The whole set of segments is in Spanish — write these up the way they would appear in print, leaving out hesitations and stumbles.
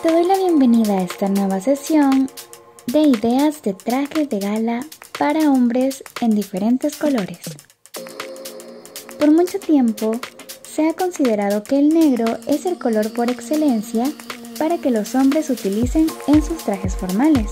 Te doy la bienvenida a esta nueva sesión de ideas de trajes de gala para hombres en diferentes colores. Por mucho tiempo se ha considerado que el negro es el color por excelencia para que los hombres utilicen en sus trajes formales.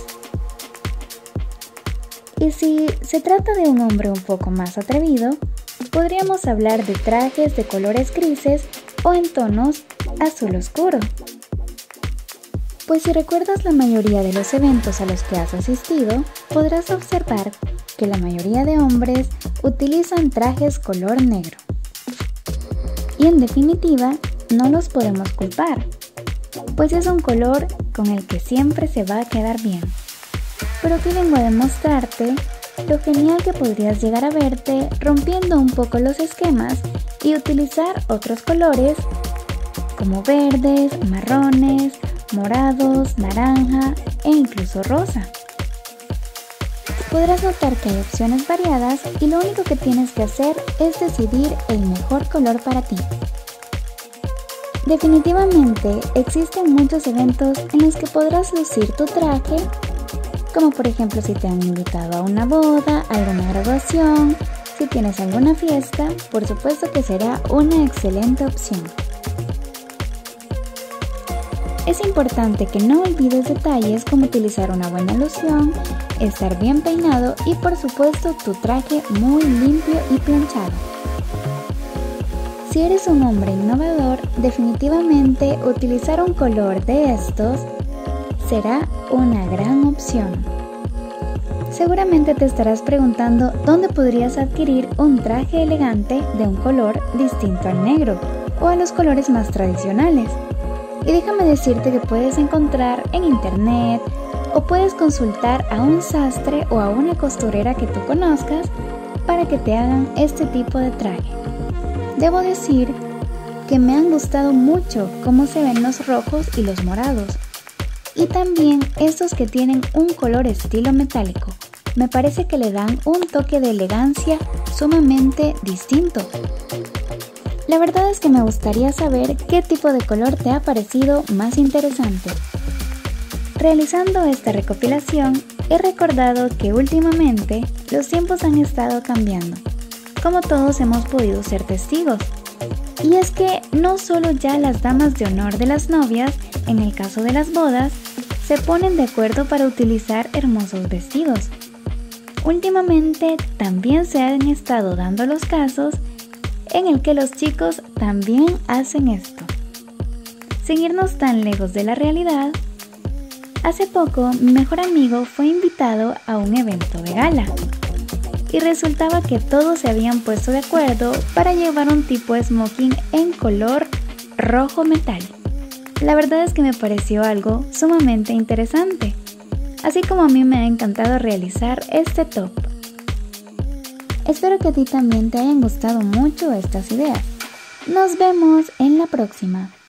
Y si se trata de un hombre un poco más atrevido, podríamos hablar de trajes de colores grises o en tonos azul oscuro. Pues si recuerdas la mayoría de los eventos a los que has asistido, podrás observar que la mayoría de hombres utilizan trajes color negro. Y en definitiva, no los podemos culpar, pues es un color con el que siempre se va a quedar bien. Pero aquí vengo a demostrarte lo genial que podrías llegar a verte rompiendo un poco los esquemas y utilizar otros colores como verdes, marrones, morados, naranja e incluso rosa. Podrás notar que hay opciones variadas y lo único que tienes que hacer es decidir el mejor color para ti. Definitivamente existen muchos eventos en los que podrás lucir tu traje, como por ejemplo si te han invitado a una boda, alguna graduación, si tienes alguna fiesta, por supuesto que será una excelente opción. Es importante que no olvides detalles como utilizar una buena loción, estar bien peinado y por supuesto tu traje muy limpio y planchado. Si eres un hombre innovador, definitivamente utilizar un color de estos será una gran opción. Seguramente te estarás preguntando dónde podrías adquirir un traje elegante de un color distinto al negro o a los colores más tradicionales. Y déjame decirte que puedes encontrar en internet o puedes consultar a un sastre o a una costurera que tú conozcas para que te hagan este tipo de traje. Debo decir que me han gustado mucho cómo se ven los rojos y los morados. Y también estos que tienen un color estilo metálico. Me parece que le dan un toque de elegancia sumamente distinto. La verdad es que me gustaría saber qué tipo de color te ha parecido más interesante. Realizando esta recopilación, he recordado que últimamente los tiempos han estado cambiando, como todos hemos podido ser testigos. Y es que no solo ya las damas de honor de las novias, en el caso de las bodas, se ponen de acuerdo para utilizar hermosos vestidos. Últimamente también se han estado dando los casos en el que los chicos también hacen esto. Sin irnos tan lejos de la realidad, hace poco mi mejor amigo fue invitado a un evento de gala y resultaba que todos se habían puesto de acuerdo para llevar un tipo de smoking en color rojo metal. La verdad es que me pareció algo sumamente interesante, así como a mí me ha encantado realizar este top. Espero que a ti también te hayan gustado mucho estas ideas. Nos vemos en la próxima.